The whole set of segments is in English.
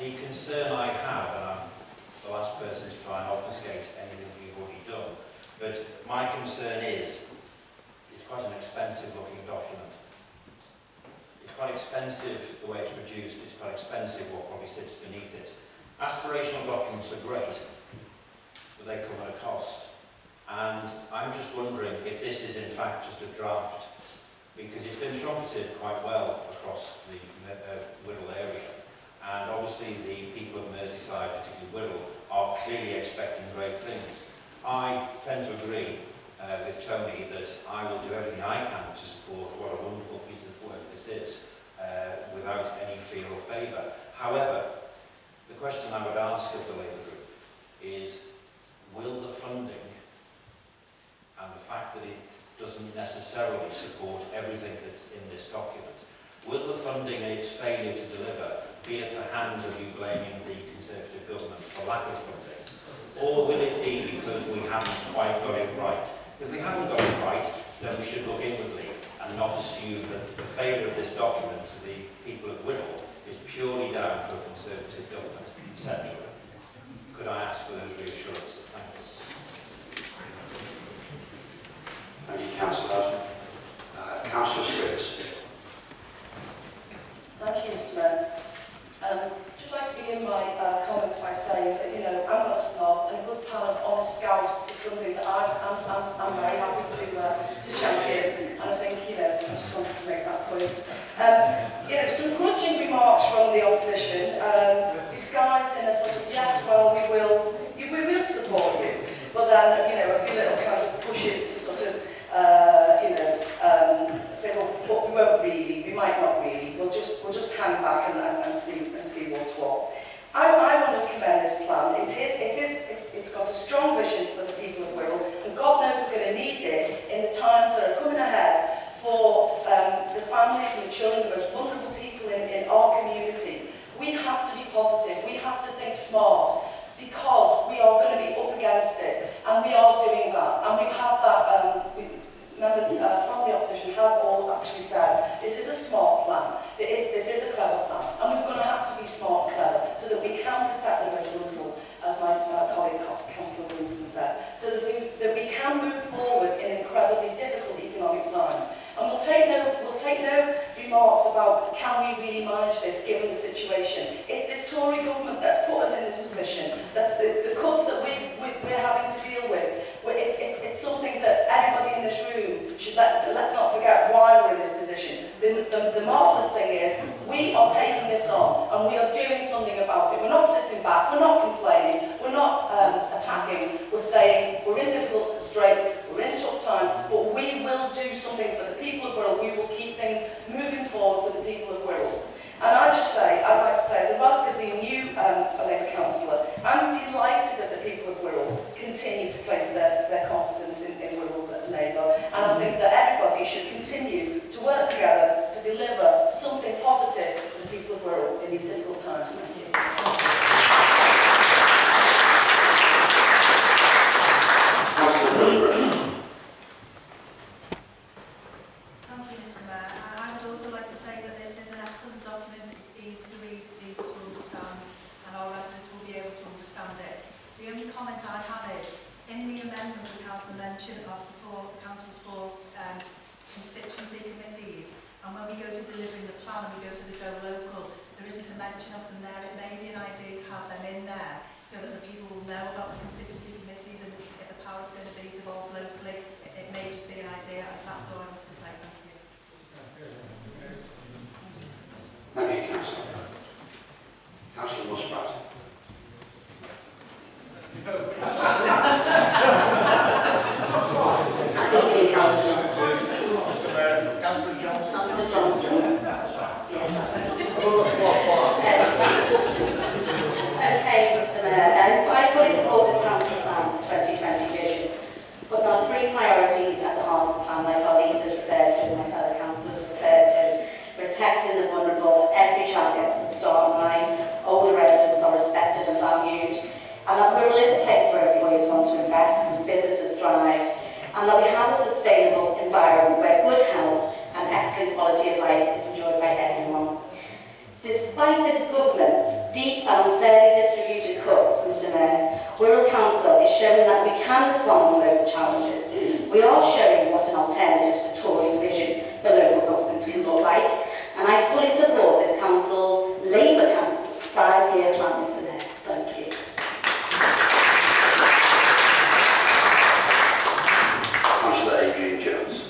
The concern I have, and I'm the last person to try and obfuscate anything we've already done, but my concern is it's quite an expensive looking document. It's quite expensive the way it's produced, it's quite expensive what probably sits beneath it. Aspirational documents are great, but they come at a cost. And I'm just wondering if this is in fact just a draft, because it's been trumpeted quite well across the Wirral area. And obviously the people of Merseyside, particularly Wirral, are clearly expecting great things. I tend to agree with Tony that I will do everything I can to support what a wonderful piece of work this is, without any fear or favour. However, the question I would ask of the Labour Group is, will the funding and the fact that it doesn't necessarily support everything that's in this document, will the funding and its failure to deliver be at the hands of you blaming the Conservative government for lack of funding? Or will it be because we haven't quite got it right? If we haven't got it right, then we should look inwardly and not assume that the failure of this document to the people of Wirral is purely down to a Conservative government centrally. Could I ask for those reassurances? Thanks. Thank you, Councillor. Councillor Spriggs. Thank you, Mr. Mayor. Just like to begin my comments by saying that, you know, I'm not a snob, and a good pal of honest scouse is something that I'm very happy to champion, and I think, you know, I just wanted to make that point. You know, some grudging remarks from the opposition, disguised in a sort of, yes, well, we will support you, but then, you know, a few little kind of pushes to sort of, you know, say, well, but we won't really, we might not really, we'll just hang back and see what's what. I want to commend this plan. It's got a strong vision for the people of Wirral, and God knows we're going to need it in the times that are coming ahead for the families and the children, the most vulnerable people in our community. We have to be positive, we have to think smart, because we are going to be up against it, and we are doing that. And we've had that, members from the opposition have all actually said, this is a smart plan, this is a clever plan, and we're going to have to be smart and clever so that we can protect the most vulnerable, as my colleague Councillor Williamson said, so that we can move forward in incredibly difficult economic times. And we'll take no remarks about can we really manage this given the situation. It's this Tory government that's put us in this position, that's the cuts that we're having to deal with. It's something that everybody in this room should let's not forget why we're in this position. The marvellous thing is we are taking this on and we are doing something about it. We're not sitting back, we're not complaining, we're not attacking, we're saying we're in difficult straits, we're in tough times, but we will do something for the people of Wirral. We will keep things moving forward for the people of Wirral. And I'd like to say, as a relatively new Labour councillor, I'm delighted that the people of Wirral continue to place their confidence in Wirral Labour, and I think that everybody should continue to work together to deliver something positive for the people of Wirral in these difficult times. Thank you. Thank you, Mr. Mayor. I would also like to say that this is an excellent document. It's easy to read, it's easy to understand, and our residents will be able to understand it. The only comment I have is, in the amendment we have the mention of the council's four constituency committees, and when we go to delivering the plan and we go to the Go Local, there isn't a mention of them there. It may be an idea to have them in there so that the people will know about the constituency committees, and if the power is going to be devolved locally, it may just be an idea, and that's all I wanted to say. Thank you. Thank you, Councillor. Councillor Muspratt. Okay, Mr. Mayor, I fully support this council plan 2020 vision, but there are three priorities at the heart of the plan my colleague has referred to and my fellow councillors referred to: protecting the vulnerable, every child gets to the start line, older residents are respected and valued, and that Wirral is a place where employers want to invest and businesses thrive, and that we have a sustainable environment where good health and excellent quality of life is enjoyed by everyone. This Despite this government's deep and unfairly distributed cuts, Mr Mayor, Wirral Council is showing that we can respond to local challenges. We are showing what an alternative to the Tories' vision for local government can look like, and I fully support this council's, Labour Council's, 5-year plan, Mr Mayor. Thank you. Councillor Adrian Jones.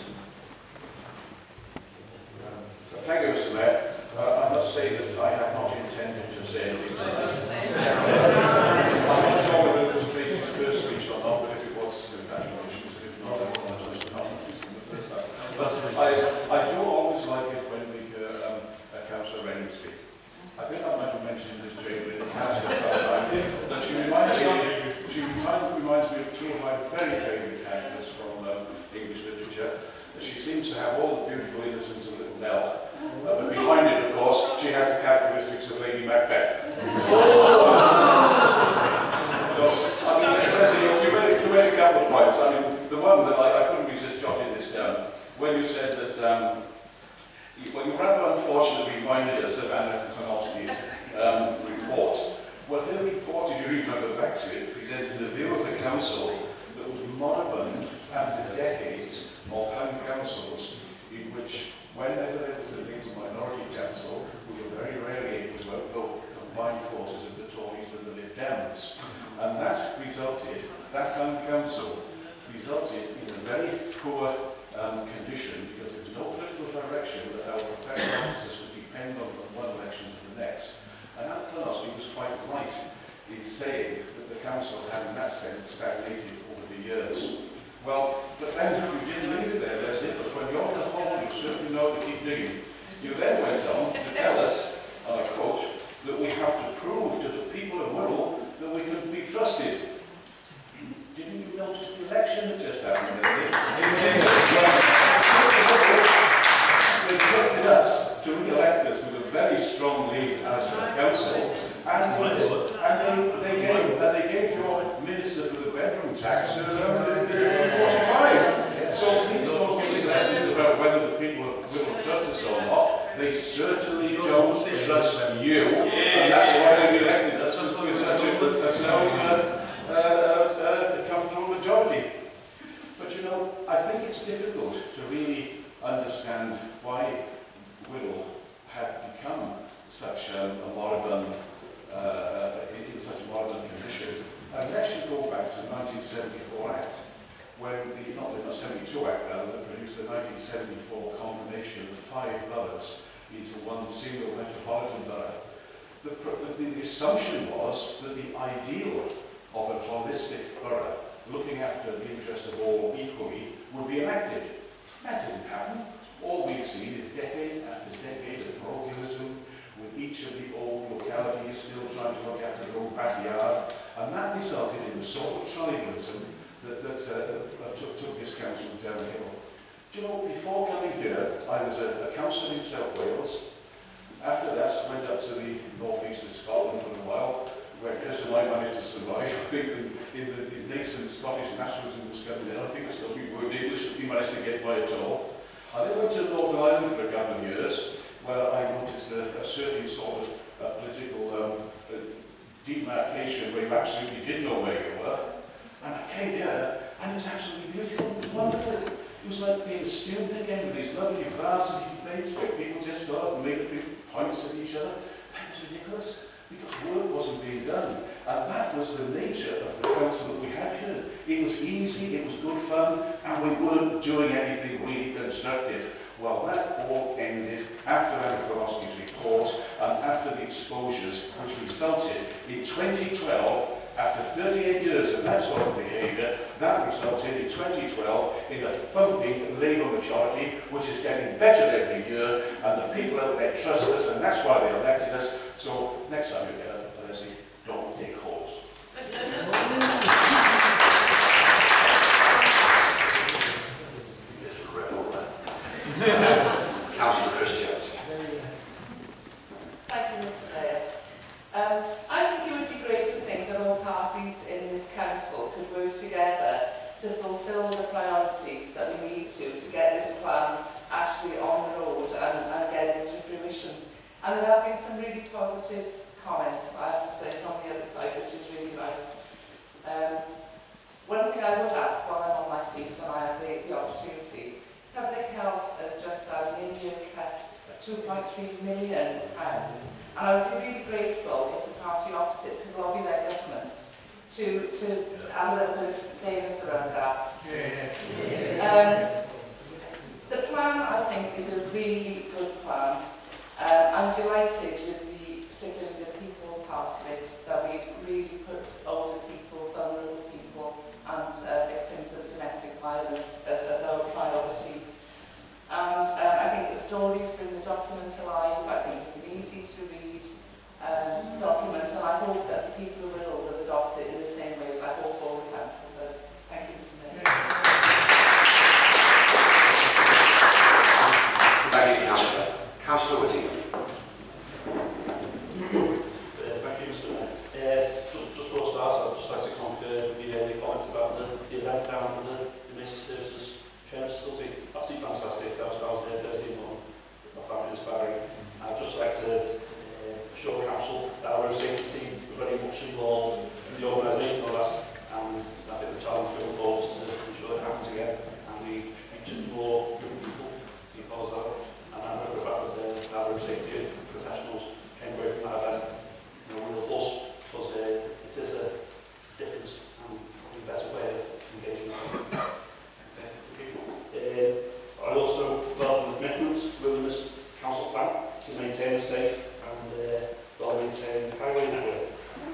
Thank you, Mr Mayor. I must say that I have not intended to say anything tonight. I'm not sure whether it was Tracy's first speech or not, but if it was, congratulations. If not, I apologise for not using the first time. But I do always like it when we hear a Councillor Rennie speak. I think I might have mentioned this chamber in the past at some time, but she reminds me of two of my very favourite characters from English literature. She seems to have all the beautiful innocence of Little Nell, but behind it, of course, she has the characteristics of Lady Macbeth. You made a couple of points. I mean, the one that I couldn't resist jotting this down, when you said that, well, you rather unfortunately reminded us of Anna Konowski's report. Well, her report, if you remember back to it, presented a view of the council that was moribund after decades of home councils in which, whenever there was a mixed minority council, we were very rarely able to outvote the combined forces of the Tories and the Lib Dems. And that home council resulted in a very poor condition because there was no political direction that our professional officers could depend on from one election to the next. And Anna Konowski was quite right in saying that the council had, in that sense, stagnated over the years. Well, but then we didn't leave it there, Leslie, because when you're in a hole, you certainly know to keep digging. You then went on to tell us, and I quote, that we have to prove to the people of Wirral that we can be trusted. Didn't you notice the election that just happened, Leslie? They trusted us to re-elect us with a very strong lead as a council, and they gave your minister for the bedroom tax 45. So these don't give us lessons about whether the people will trust us or not. They certainly don't trust you, and that's why they elected us with such a comfortable majority. But you know, I think it's difficult to really understand why Wirral had become such a moribund, in such a moribund condition, unless you go back to the 1974 Act, when not the 72 Act rather, that produced the 1974 combination of 5 boroughs into one single metropolitan borough. The assumption was that the ideal of a holistic borough, looking after the interest of all equally, would be enacted. That didn't happen. All we've seen is decade after decade of parochialism, with each of the old localities still trying to look after their own backyard, and that resulted in the sort of tribalism that took this council downhill. Do you know, before coming here, I was a councillor in South Wales. After that, I went up to the northeast of Scotland for a while, where Chris and I managed to survive. I think in the nascent Scottish nationalism was coming in. I think it's still we were English, we managed to get by at all. I then went to Northern Ireland for a couple of years, where I noticed a certain sort of political demarcation where you absolutely didn't know where you were. And I came here, and it was absolutely beautiful. It was wonderful. It was like being a student again with these lovely varsity debates where people just got up and made a few points at each other. That was ridiculous, because work wasn't being done. And that was the nature of the council that we had here. It was easy, it was good fun, and we weren't doing anything really constructive. Well, that all ended after Anna Konowski's report and after the exposures which resulted in 2012, after 38 years of that sort of behaviour, that resulted in 2012 in a thumping Labour majority, which is getting better every year, and the people out there trust us, and that's why they elected us. So next time you get up, Leslie, don't dig holes. Councillor Chris Jones. Thank you, Mr Mayor. I think it would be great to think that all parties in this council could work together to fulfil the priorities that we need to get this plan actually on the road and get it to fruition. And there have been some really positive comments, I have to say, from the other side, which is really nice. One thing I would ask while I'm on my feet and I have the opportunity, Public Health has just had an in-year cut of £2.3 million, and I would be really grateful if the party opposite could lobby their government to have a little bit of fairness around that. The plan, I think, is a really good plan. I'm delighted with particularly the people part of it, that we've really put older people, vulnerable people and victims of domestic violence as our priorities. And I think the stories bring the document alive. I think it's an easy to read document, and I hope that the people of Wirral will adopt it in the same way as I hope all the council does. Thank you, Mr. Mayor. Thank you, Councillor. Councillor Whittingham. Thank you, Mr. Mayor. Just before I start, I'd just like to concur with the earlier comments about the event down in the Emergency Services Training Facility. Absolutely fantastic. I was there Thursday morning. I found it inspiring. I'd just like to assure Council that our road safety team are very much involved in the organisation of that, and I think the challenge going forward is to ensure it happens again and we reach more young people to be part of that. And I know for a fact that our road safety professionals came away from that event, real plus, because it is a different and a better way of engaging with I also welcome the commitment within this council plan to maintain a safe and well-maintained highway network.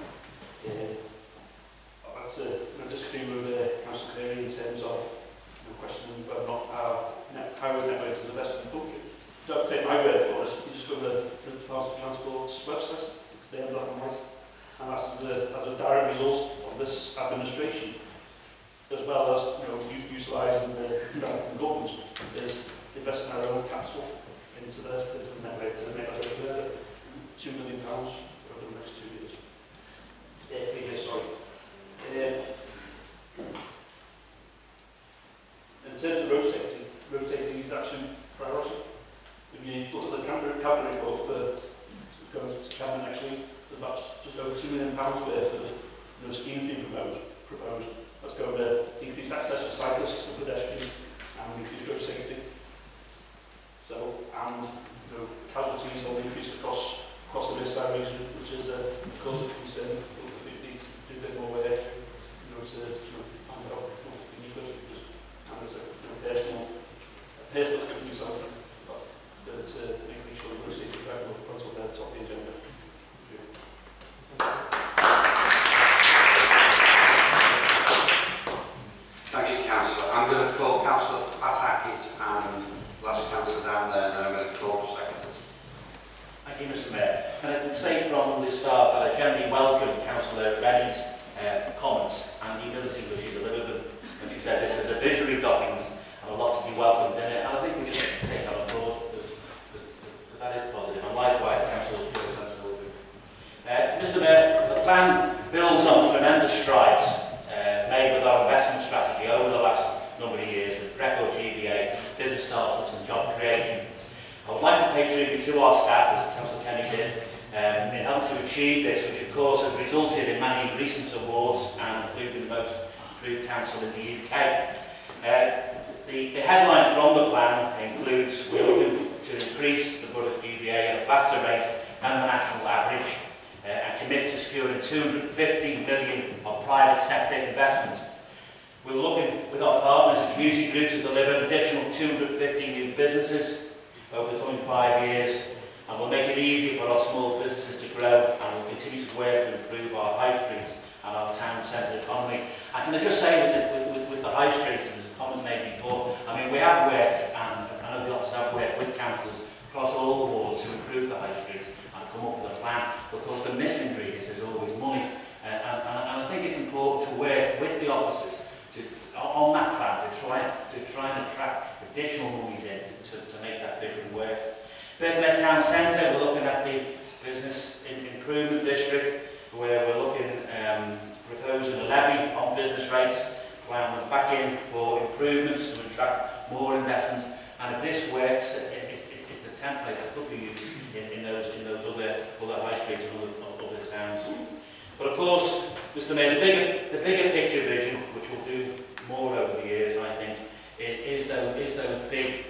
I disagree with Councillor Cleary in terms of questioning whether or not our highways network is the best in the country. You don't have to take my word for it, you just go to the Department of Transport's website, it's there in black and white. And that's as a direct result of this administration, as well as utilising the government is investing our own capital into the network to make that go further. £2 million over the next 2 years. 3 years, sorry. In terms of road safety is actually priority. If you look at the cabinet report for going to cabinet next week, there's about just over £2 million worth of schemes being proposed. That's going to increase access for cyclists and pedestrians and increase road safety. So, and casualties will increase across the Wirral region, which is of course a concern. We need to do a bit more work, to find out what we need first, because and it's a personal commitment myself to making sure the road safety is right up the top of the agenda. Thank you, Councillor. I'm going to call Councillor Hackett and last Councillor down there, and then I'm going to call for seconders. Thank you, Mr. Mayor. And I can say from the start that I generally welcome Councillor Reddy's comments and the ability which she delivered them. When she said this is a visionary document and a lot to be welcomed in it, and I think we should take that on board because that is positive. And likewise, Councillor Mr. Mayor, the plan builds on tremendous strides made with our investment strategy over the last number of years with record GBA, business startups and job creation. I would like to pay tribute to our staff, as Councillor Kenny did, in helping to achieve this, which of course has resulted in many recent awards and including the most improved council in the UK. The headline from the plan includes we're looking to increase the borough's GBA at a faster rate than the national average and commit to securing 250 million of private sector investment. We're looking with our partners and community groups to deliver an additional 250 new businesses over the coming 5 years, and we'll make it easier for our small businesses to grow, and we'll continue to work to improve our high streets and our town centre economy. And can I just say with the high streets, and there's a comment made before, I mean we have worked, and I know the officers have worked with councillors across all the wards to improve the high streets and come up with a plan, because the missing ingredient is always money. And I think it's important to work with the officers on that plan to try and attract additional monies in to make that vision work. Birkenhead Town Centre, we're looking at the Business Improvement District, where we're looking proposing a levy on business rates, allowing them back in for improvements to attract more investments. And if this works, it's a template that could be used in those other high But of course, Mr. Mayor, the bigger picture vision, which will do more over the years, I think, is those big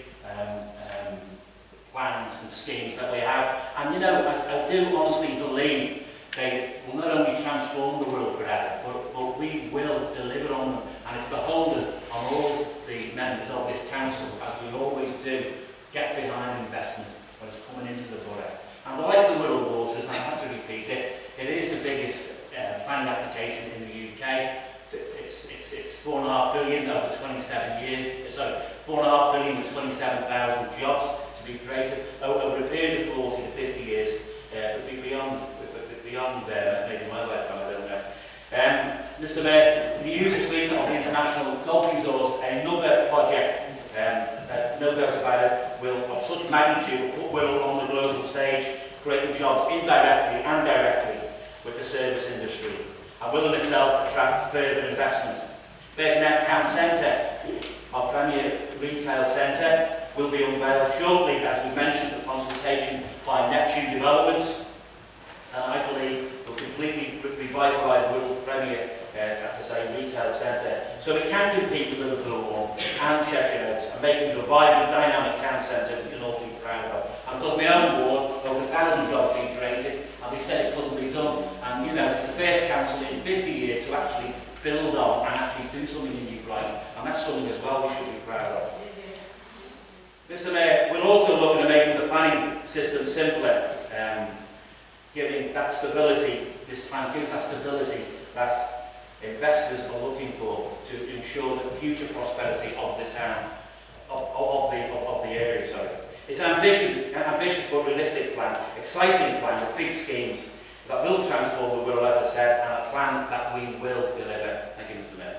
plans and schemes that we have. And you know, I do honestly believe they will not only transform the Wirral forever, but we will deliver on them. And it's beholden on all the members of this council, as we always do, get behind investment when it's coming into the borough. And the likes of the Wirral Waters, and I have to repeat it, it is the biggest planning application in the UK. It's 4.5 billion over 27 years. Sorry, 4.5 billion with 27,000 jobs to be created over a period of 40 to 50 years. It would be beyond maybe my lifetime, I don't know. Mr. Mayor, the user suite of the International Golf Resort, another project no doubt about it, will of such magnitude put Wirral on the global stage, creating jobs indirectly and directly with the service industry, and will in itself attract further investment. Birkenhead Town Centre, our premier retail centre, will be unveiled shortly, as we mentioned, for consultation by Neptune Developments, and I believe will completely revitalise Wirral's premier, as I say, retail centre, so it can compete with Liverpool and Cheshire Oaks, and making it a vibrant, dynamic town centre we can all be proud of. And because my own ward, over 1,000 jobs being created, and they said it couldn't be done. And you know, it's the first council in 50 years to actually build on and actually do something in New Brighton, and that's something as well we should be proud of. Mr. Mayor, we're also looking at making the planning system simpler, giving that stability. This plan gives that stability that investors are looking for to ensure the future prosperity of the town, of the area. Sorry, it's an ambitious but realistic plan, exciting plan with big schemes that will transform the Wirral, as I said, and a plan that we will deliver. Thank you, Mr. Mayor.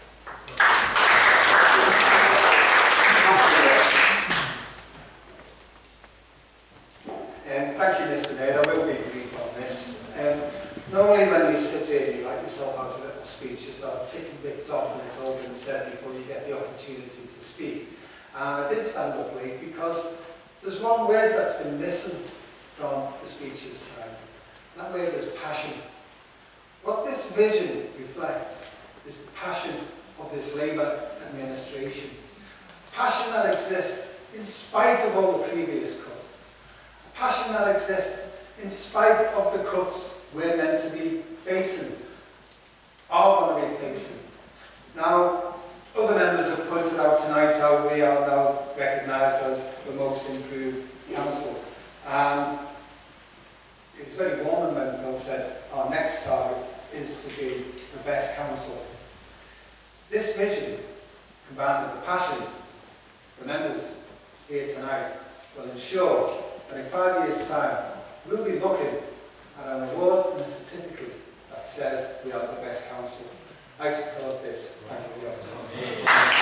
Thank you, Mr. Mayor. I will be brief on this. Normally when we sit here, you write yourself out a little speech, you start ticking bits off and it's all been said before you get the opportunity to speak. And I did stand up late because there's one word that's been missing from the speeches side, and that word is passion. What this vision reflects is the passion of this Labour administration. Passion that exists in spite of all the previous cuts. Passion that exists in spite of the cuts we're meant to be facing, are going to be facing. Now, other members have pointed out tonight how we are now recognised as the most improved council. And it was very warm when Phil said our next target is to be the best council. This vision, combined with the passion of the members here tonight, will ensure that in 5 years' time we'll be looking at an award and a certificate that says we are the best council. I support this. Thank you for the opportunity.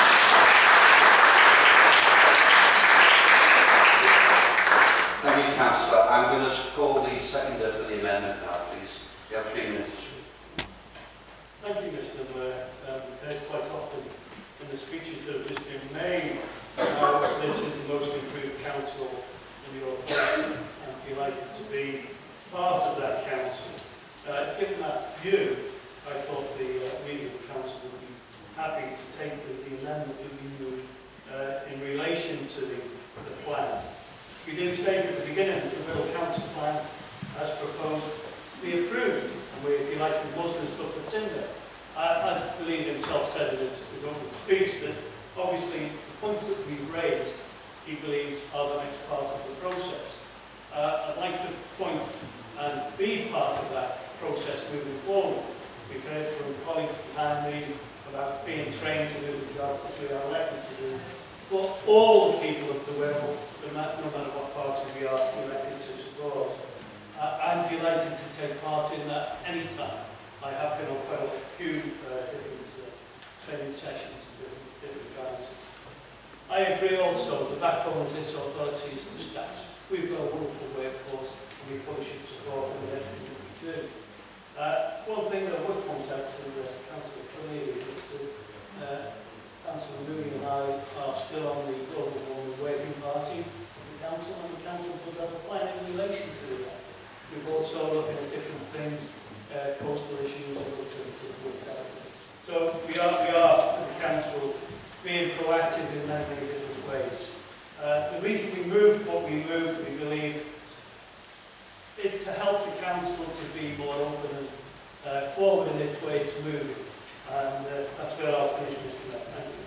Thank you, Councillor. I'm going to call the seconder for the amendment now, please. You have 3 minutes. Thank you, Mr. Mayor. There's quite often in the speeches that have just been made this is the most improved council in your authority. I'm delighted to be part of that council. Given that view, I thought the leader of the council would be happy to take the amendment that we moved in relation to the plan. We do state at the beginning that the Wirral Council Plan, as proposed, be approved, and we're delighted with most of the stuff that's in there. As the leader himself said in his opening speech, that obviously the points that we've raised, he believes, are the next part of the process. I'd like to point and be part of that process moving forward. We've heard from colleagues behind me about being trained to do the job which we are elected to do for all the people of the Wirral, no matter what party we are elected to support. I'm delighted to take part in that any time. I have been on quite a few different training sessions and different guidances. I agree also the backbone of this authority is the staff. We've got a wonderful workforce and we fully should support them in everything that we do. One thing that I would point out to Councillor Cleary is that Councillor Mooney and I are still on the global warming working party of the council, and the council does have a plan in relation to that. We've also looking at different things coastal issues and other things that we're developing. So we are, as a council, being proactive in many different ways. The reason we moved what we moved, we believe, is to help the council to be more open and forward in its way to moving. And that's where I'll finish this tonight. Thank you.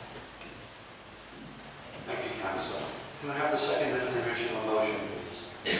Thank you, Councillor. Can I have the second and original motion, please?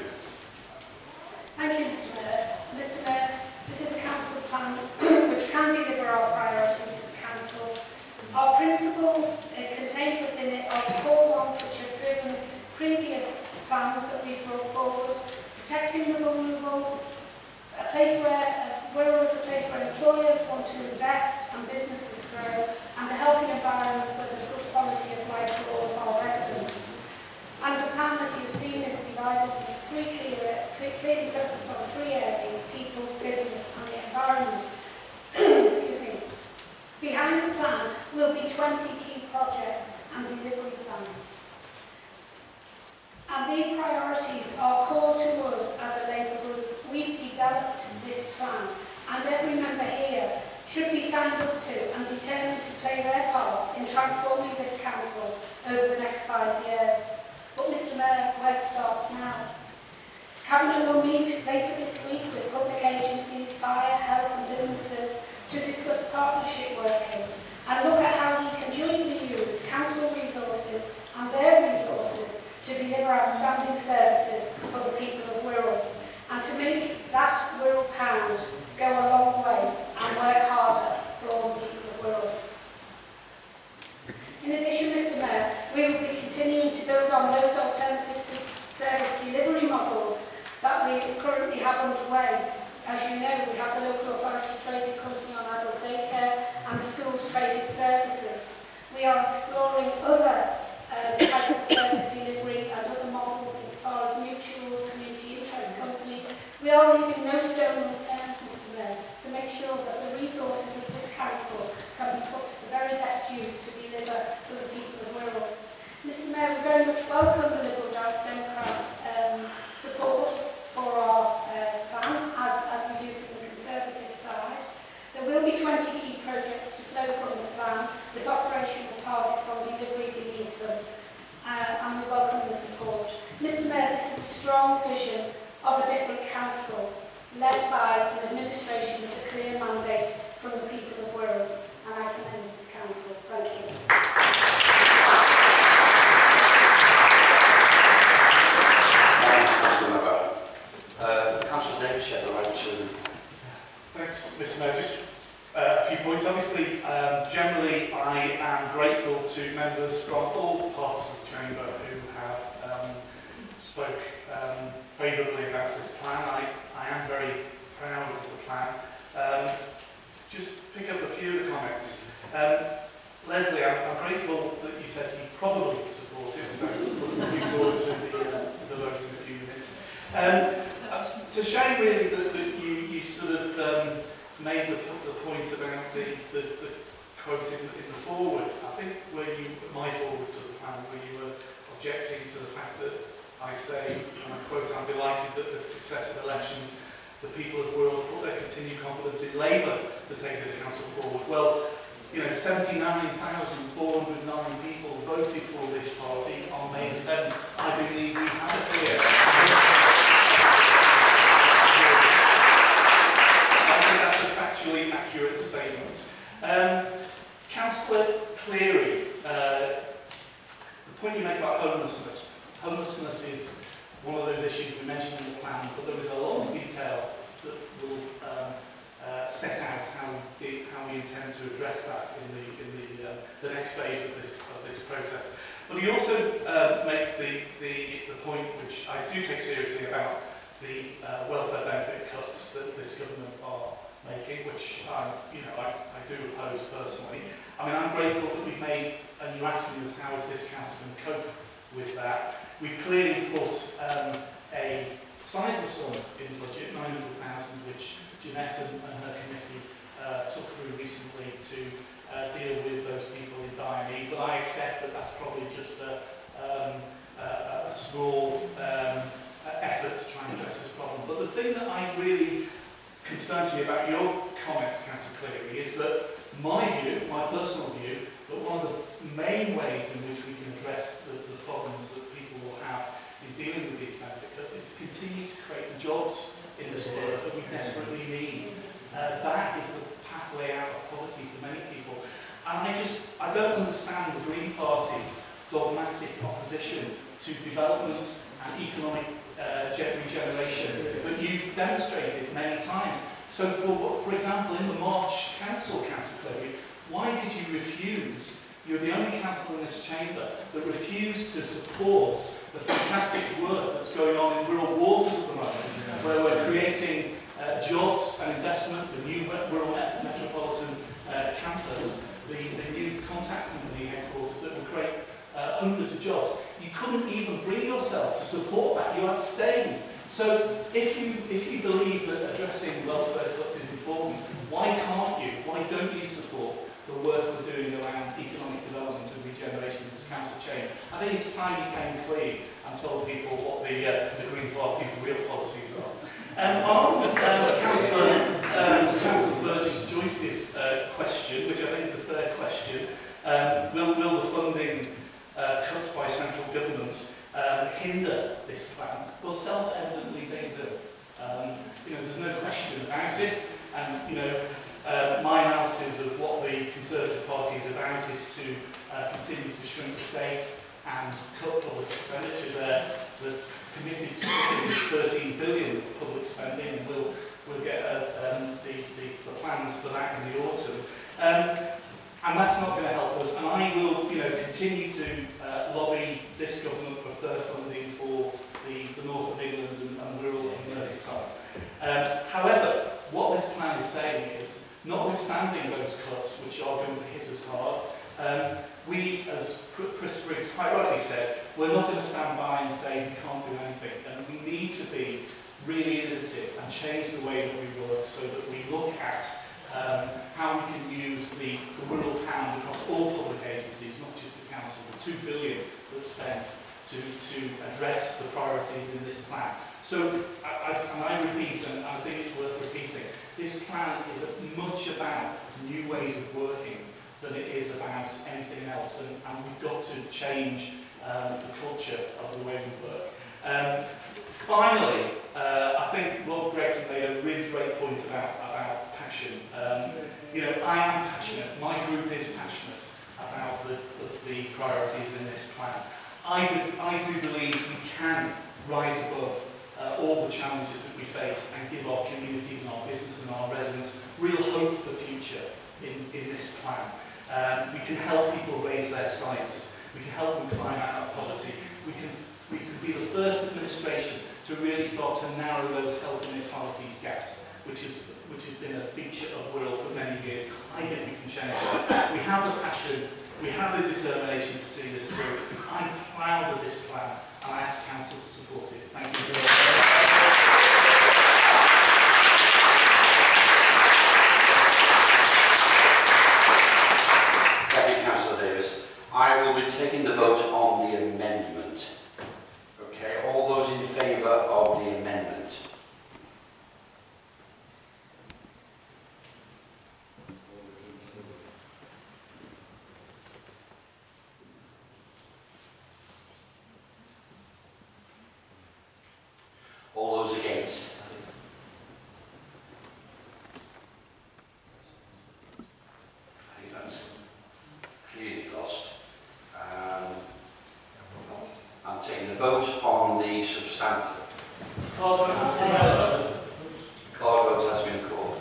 Thank you, Mr. Mayor. Mr. Mayor, this is a council plan which can deliver our priorities as a council. Our principles contained within it are the core ones which have driven previous plans that we've brought forward, protecting the vulnerable, a place where Wirral is a place where employers want to invest and businesses grow, and a healthy environment where there's good quality of life for all of our residents. And the plan, as you've seen, is divided into clearly focused on three areas: people, business and the environment. Excuse me. Behind the plan will be 20 key projects and delivery plans. And these priorities are core to us as a Labour group. We've developed this plan, and every member here should be signed up to and determined to play their part in transforming this council over the next 5 years. But Mr. Mayor, work starts now. Cabinet will meet later this week with public agencies, fire, health and businesses to discuss partnership working and look at how we can jointly use council resources and their resources to deliver outstanding services for the people of Wirral, and to make that Wirral pound go a long way and work harder for all the people of Wirral. In addition, Mr. Mayor, we will be continuing to build on those alternative service delivery models that we currently have underway. As you know, we have the local authority traded company on adult daycare and the schools traded services. We are exploring other types of service delivery and other models as far as mutuals, community interest companies. We are leaving no stone unturned, Mr. Mayor, to make sure that the resources of this council can be put to the very best use to deliver for the people of Wirral. Mr. Mayor, we very much welcome the Liberal Democrat support for our plan, as we do from the Conservative side. There will be 20 key projects to flow from the plan, with operational targets on delivery beneath them, and we welcome the support. Mr. Mayor, this is a strong vision of a different council, led by an administration with a clear mandate from the people of Wirral, and I commend it to council. Thank you. Councillor Davis, you have the right to... Thanks, Mr. Mayor. Just a few points. Obviously, generally, I am grateful to members from all parts of the chamber who have spoke favourably about this plan. I am very proud of the plan. Just pick up a few of the comments. Leslie, I'm grateful that you said you probably support it, so looking forward to the vote in a few minutes. It's a shame really that you sort of made the point about the quote in the forward. I think my forward to the plan, where you were objecting to the fact that I say, and I quote, I'm delighted that the success of elections, the people of Wirral put their continued confidence in Labour to take this council forward. Well, you know, 79,409 people voted for this party on May the 7th. I believe we have it clear. I think that's a factually accurate statement. Councillor Cleary, the point you make about homelessness. Homelessness is one of those issues we mentioned in the plan, but there is a lot of detail that will set out how we intend to address that in the next phase of this process. But you also make the point, which I do take seriously, about the welfare benefit cuts that this government are making, which I do oppose personally. I mean, I'm grateful that we've made, and you're asking us how is this council going to cope with that. We've clearly put a sizable sum in the budget, 900,000, which Jeanette and her committee took through recently to deal with those people in dire need. But I accept that that's probably just a small effort to try and address this problem. But the thing that I really concerns me about your comments, Councillor Cleary, is that my view, my personal view, that one of the main ways in which we can address the problems that people will have in dealing with these benefit cuts is to continue to create the jobs in this world that we desperately need. That is the pathway out of poverty for many people. And I don't understand the Green Party's dogmatic opposition to development and economic regeneration that you've demonstrated many times. So for example, in the March Council, Councillor Cleary, why did you refuse? You're the only council in this chamber that refused to support the fantastic work that's going on in Wirral Waters at the moment, where we're creating jobs and investment, the new Wirral Metropolitan Campus, the new contact company headquarters that will create hundreds of jobs. You couldn't even bring yourself to support that. You abstained. So if you believe that addressing welfare cuts is important, why can't you? Why don't you support the work we're doing around economic development and regeneration in this council chamber? I think it's time you came clean and told people what the Green Party's real policies are. On Councillor Burgess-Joyce's question, which I think is a fair question, will the funding cuts by central governments hinder this plan? Well, self-evidently they will. There's no question about it, and my analysis of what the Conservative Party is about is to continue to shrink the state and cut public expenditure. They're committed to putting 13 billion of public spending, and we'll get the plans for that in the autumn. And that's not going to help us, and I will continue to lobby this government for further funding for the north of England and Wirral and Merseyside. However, what this plan is saying is, notwithstanding those cuts, which are going to hit us hard, we, as Chris Briggs quite rightly said, we're not going to stand by and say we can't do anything, and we need to be really innovative and change the way that we work so that we look at how we can use the Wirral pound across all public agencies, not just the council, the 2 billion that's spent to address the priorities in this plan. So, I repeat, and I think it's worth repeating, this plan is much about new ways of working than it is about anything else, and we've got to change the culture of the way we work. Finally, I think Rob Gregson made a really great point about passion. I am passionate, my group is passionate about the priorities in this plan. I do believe we can rise above all the challenges that we face and give our communities and our business and our residents real hope for the future in this plan. We can help people raise their sights. We can help them climb out of poverty. We can be the first administration to really start to narrow those health inequalities gaps, which has been a feature of Wirral for many years. I think we can change that. We have the passion, we have the determination to see this through. I'm proud of this plan, and I ask Council to support it. Thank you so much. I will be taking the vote on the amendment. Okay, all those in favour of the amendment? All those against? I think that's clearly lost. I'm taking the vote on the substantive. Card vote has been called.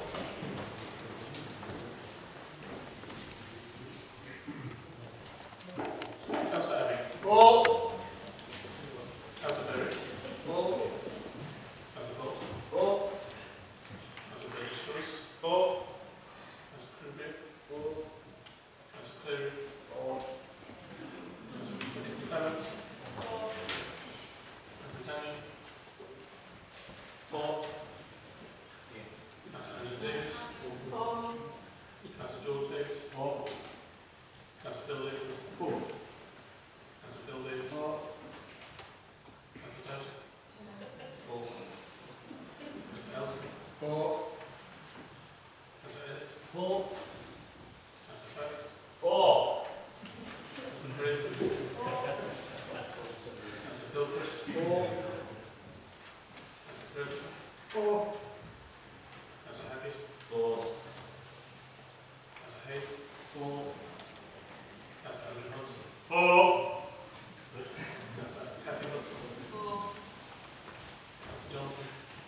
Councillor Eving. For. Councillor Berry. For. Councillor Holt. For. Councillor Burgess-Joyce. For. Councillor Kruger. For. Councillor Cleary. For. Councillor Clements. For. Councillor Daniel. For. Councillor Andrew Davis. For. Councillor George Davis. For. Councillor Bill Davis. For. Councillor Bill Davis. For. Councillor Dodger. For. Councillor Elson. For. 4. Councillor Hackett. 4. Councillor Hayes. 4. Councillor Edwin Hudson. 4. Councillor Cathy Hudson. 4. Councillor Johnson.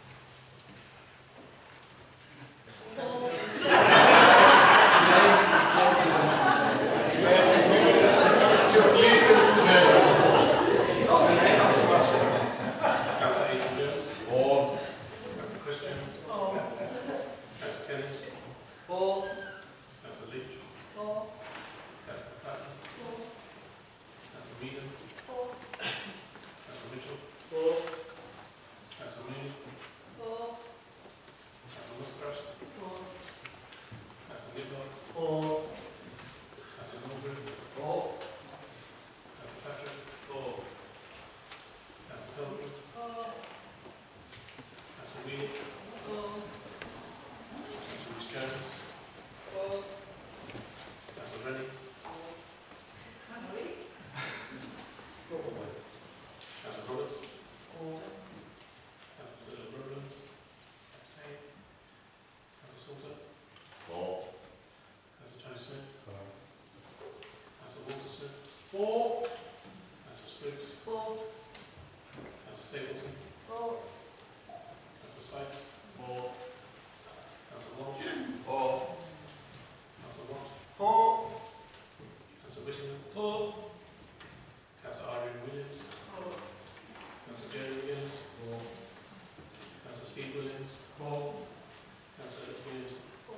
4. Councillor Spriggs. 4. Councillor Stapleton. 4. Councillor Sykes. 4. Councillor Walsh. 4. Councillor Watt. 4. Councillor Whittingham. 4. Councillor Irene Williams. 4. Councillor Jerry Williams. 4. Councillor Steve Williams. 4. Councillor Edward Williams. 4.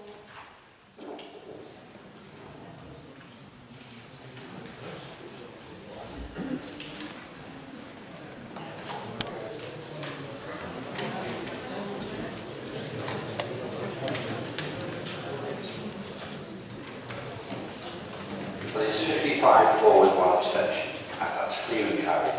But it's 55 for with 1 abstention, and that's clear and carried.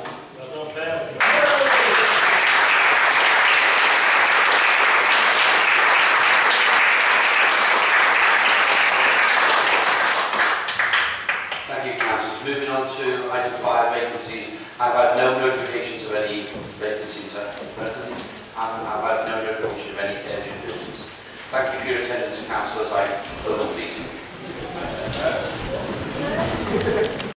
Thank you, councillors. Moving on to item 5, vacancies. I've had no notifications of any vacancies at present, and I've had no notification of any urgent business. Thank you for your attendance, councillors. I close the meeting.